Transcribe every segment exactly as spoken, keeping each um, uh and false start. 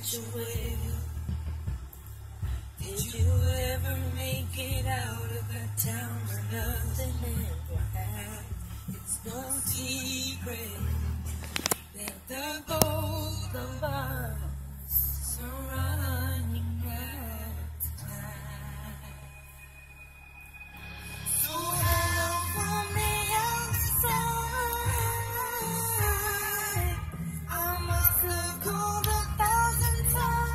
such a way. Did you ever make it out of that town where nothing ever happened? It's no secret that the golden bars are running out of time. So hello from the outside, I must have called a thousand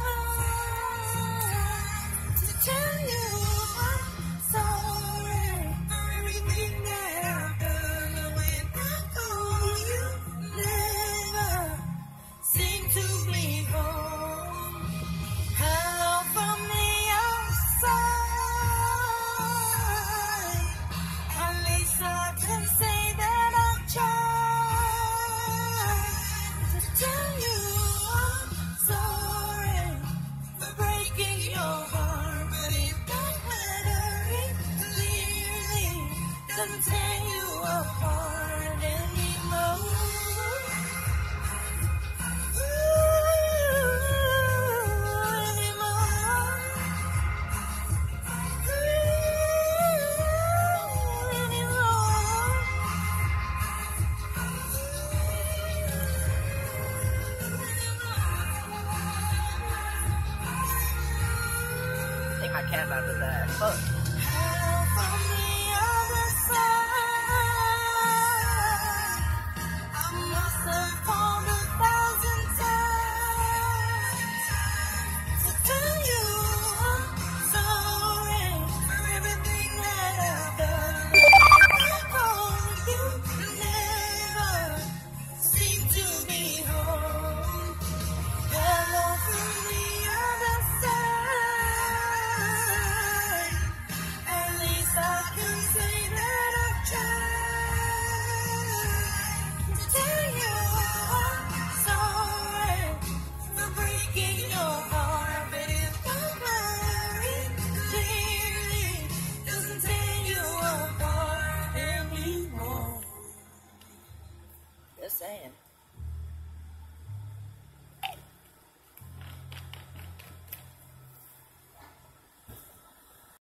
times to tell you I'm sorry for everything that I've done. When I call you, never seem to be home. Hello from the outside, at least I can say that I've tried to tell you I'm sorry for breaking your heart. But it don't matter, it clearly doesn't tear you apart anymore. I think I can after that. Fuck. From the other side, I must have called a thousand times to tell you I'm sorry for everything that I've done. I called you, never seem to be home. Hello from the other side, at least I can say that I've tried to tell you I'm sorry for breaking your heart. But it don't matter, it clearly doesn't tear you apart anymore. Just saying.